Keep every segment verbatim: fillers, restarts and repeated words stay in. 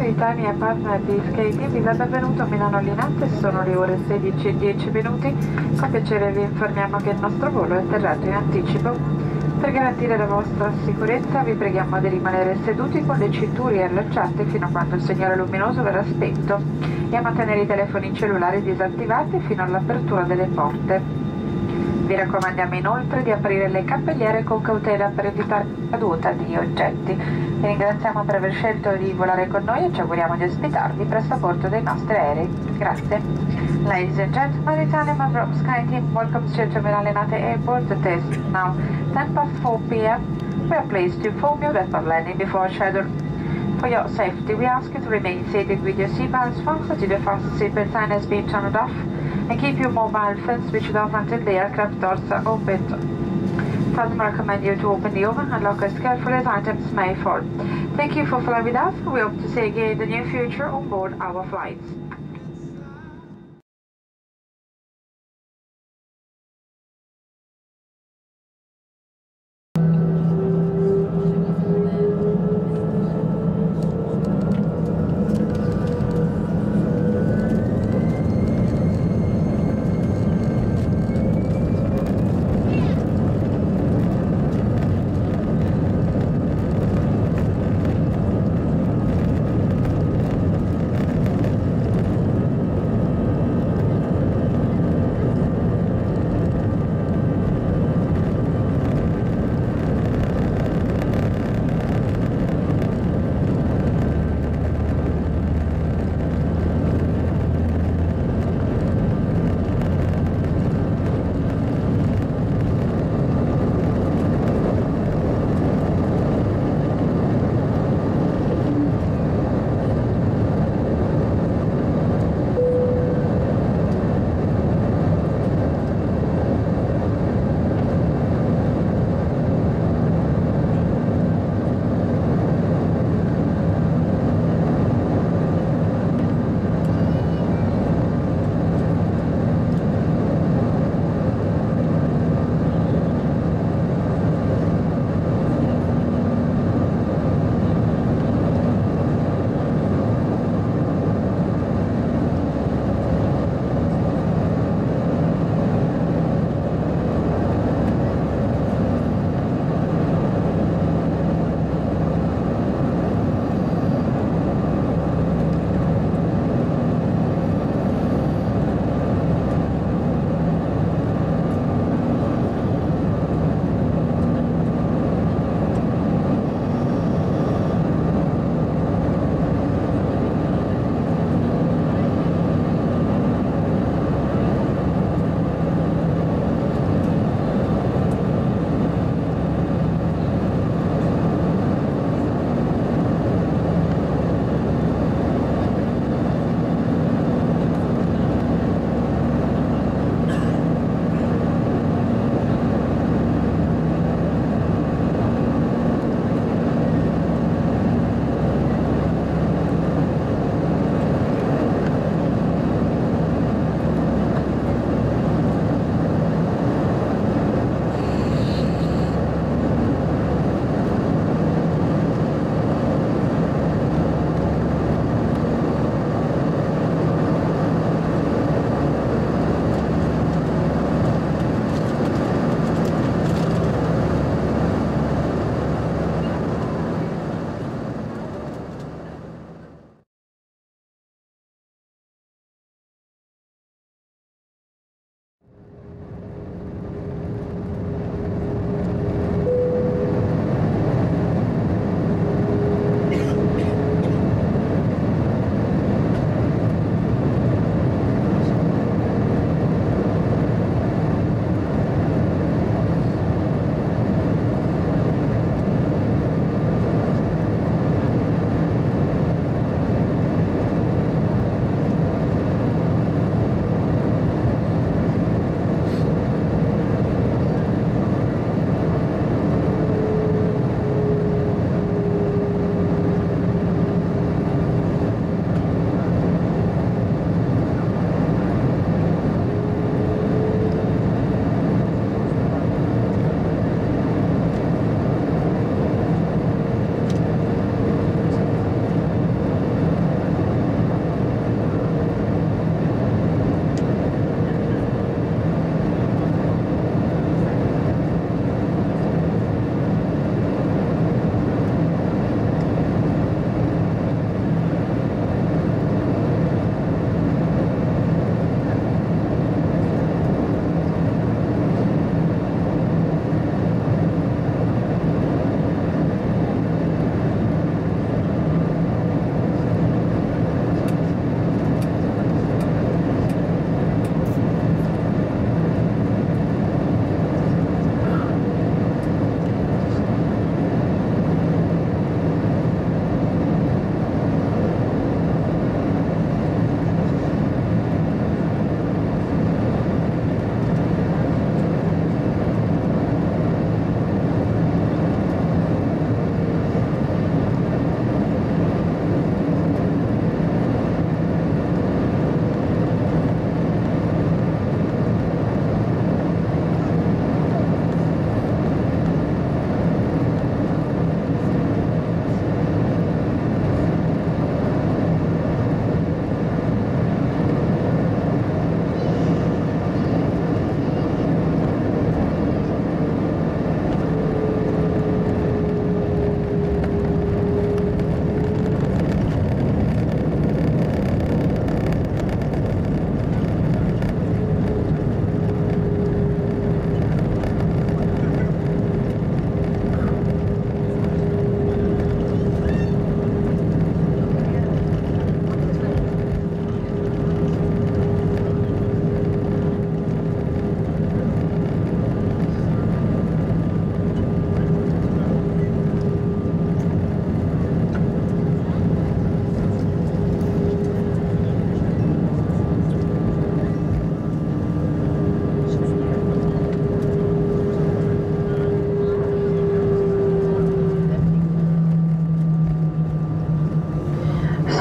Italia Partner di Skating vi dà benvenuto a Milano Linate, sono le ore sedici e dieci minuti. Con piacere vi informiamo che il nostro volo è atterrato in anticipo. Per garantire la vostra sicurezza vi preghiamo di rimanere seduti con le cinture allacciate fino a quando il segnale luminoso verrà spento e a mantenere i telefoni cellulari disattivati fino all'apertura delle porte. Vi raccomandiamo inoltre di aprire le cappelliere con cautela per evitare la caduta di oggetti. Vi ringraziamo per aver scelto di volare con noi e ci auguriamo di ospitarvi presto a bordo dei nostri aerei. Grazie. Ladies and gentlemen, Italian member of SkyTeam welcomes you to Milan Linate Airport. It is now ten past four p m We are pleased to inform you that we're landing before schedule. For your safety, we ask you to remain seated with your seatbelts fastened to the fasten seatbelt sign has been turned off and keep your mobile phones switched off until the aircraft doors are opened. Seldom recommend you to open the overhead lockers carefully as items may fall. Thank you for flying with us. We hope to see you again in the near future on board our flights.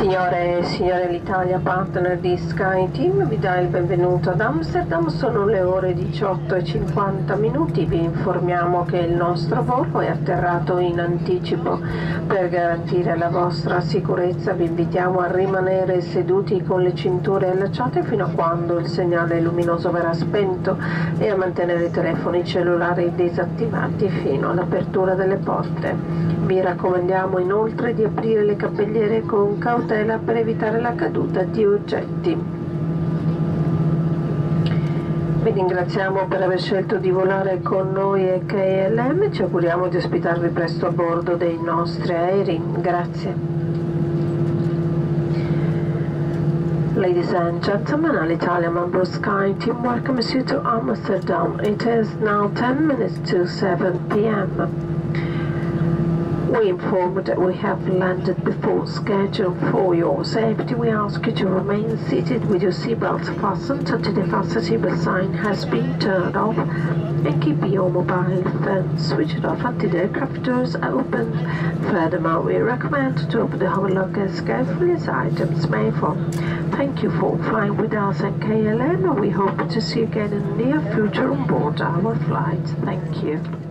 Signore e signore, l'Italia partner di SkyTeam vi dà il benvenuto ad Amsterdam. Sono le ore diciotto e cinquanta minuti. Vi informiamo che il nostro volo è atterrato in anticipo. Per garantire la vostra sicurezza vi invitiamo a rimanere seduti con le cinture allacciate fino a quando il segnale luminoso verrà spento e a mantenere i telefoni cellulari disattivati fino all'apertura delle porte. Vi raccomandiamo inoltre di aprire le cappelliere con cautela per evitare la caduta di oggetti. Vi ringraziamo per aver scelto di volare con noi e K L M, ci auguriamo di ospitarvi presto a bordo dei nostri aerei. Grazie. Ladies and gentlemen, Alitalia member SkyTeam welcomes you to Amsterdam. It is now ten minutes to seven p m We inform that we have landed before schedule. For your safety, we ask you to remain seated with your seatbelts fastened until the fasten sign has been turned off, and keep your mobile phone switched off until the aircraft doors are open. Furthermore, we recommend to open the hover lockers carefully as items may fall. Thank you for flying with us at K L M, and we hope to see you again in the near future on board our flight. Thank you.